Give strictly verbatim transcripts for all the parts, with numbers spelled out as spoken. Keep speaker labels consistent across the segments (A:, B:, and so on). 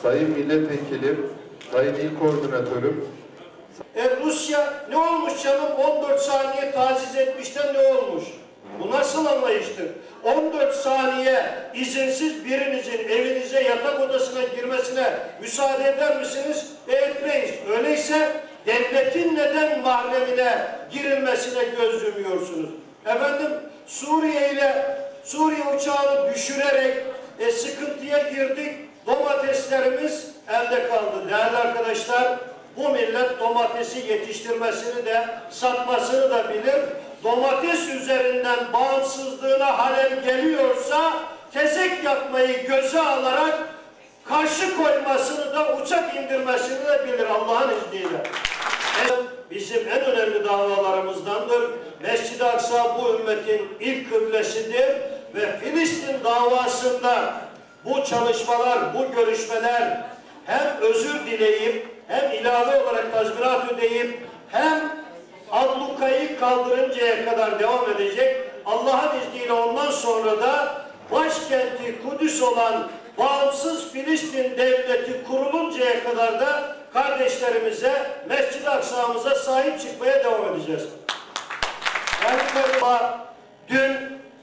A: Sayın Milletvekilim, Sayın İl Koordinatörüm.
B: E Rusya ne olmuş canım? on dört saniye taciz etmişten ne olmuş? Bu nasıl anlayıştır? on dört saniye izinsiz birinizin evinize yatak odasına girmesine müsaade eder misiniz? E etmeyiz. Öyleyse devletin neden mahremine girilmesine göz yumuyorsunuz? Efendim Suriye ile Suriye uçağını düşürerek e, sıkıntıya girdik. Domateslerimiz elde kaldı. Değerli arkadaşlar, bu millet domatesi yetiştirmesini de satmasını da bilir. Domates üzerinden bağımsızlığına halel geliyorsa tezek yakmayı göze alarak karşı koymasını da uçak indirmesini de bilir Allah'ın izniyle. Bizim en önemli davalarımızdandır. Mescid-i Aksa bu ümmetin ilk kıblesidir ve Filistin davasında bu çalışmalar, bu görüşmeler hem özür dileyip hem ilave olarak tazminat ödeyip hem ablukayı kaldırıncaya kadar devam edecek. Allah'ın izniyle ondan sonra da başkenti Kudüs olan bağımsız Filistin devleti kuruluncaya kadar da kardeşlerimize, Mescid-i Aksa'mıza sahip çıkmaya devam edeceğiz. Yani dün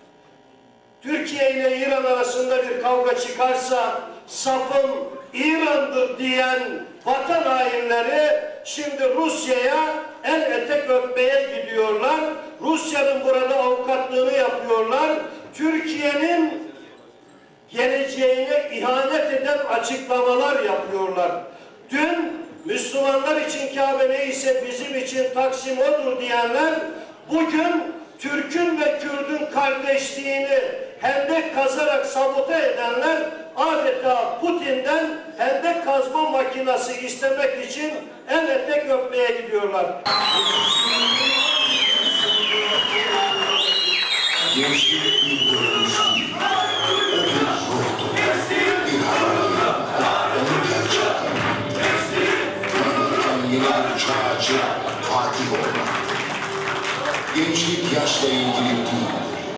B: Türkiye ile İran arasında bir kavga çıkarsa safım İran'dır diyen vatan hainleri şimdi Rusya'ya el etek öpmeye gidiyorlar. Rusya'nın burada avukatlığını yapıyorlar. Türkiye'nin geleceğine ihanet eden açıklamalar yapıyorlar. Dün Müslümanlar için Kabe neyse bizim için Taksim odur diyenler bugün Türk'ün ve Kürt'ün kardeşliğini hendek kazarak sabote edenler adeta Putin'den hendek kazma makinası istemek için el etek öpmeye gidiyorlar.
C: Gençlik bir görmüş değil. O bir ruhtu. Bir havalı. Onun gerçekten. Anlatan yeni bir çağcı Fatih olmak. Gençlik yaşla ilgili değil.